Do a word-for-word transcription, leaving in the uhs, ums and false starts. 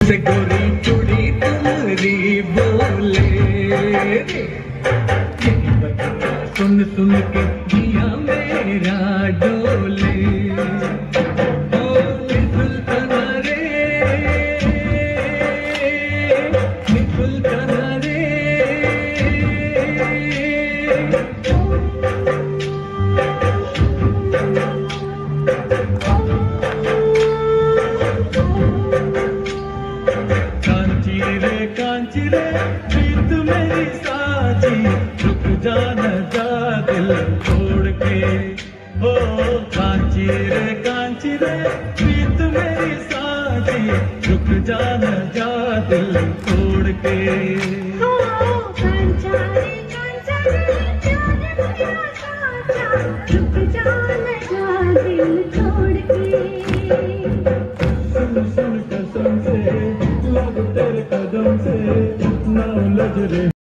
से गोरी चूड़ी तुम्हारी बोले, सुन सुन के जिया मेरा डोले। कांची रे प्रीत मेरी साजी, रुक जाना जा दिल छोड़ के। ओ कांची रे कांची रे प्रीत मेरी साजी, रुक जाना जा दिल छोड़ के।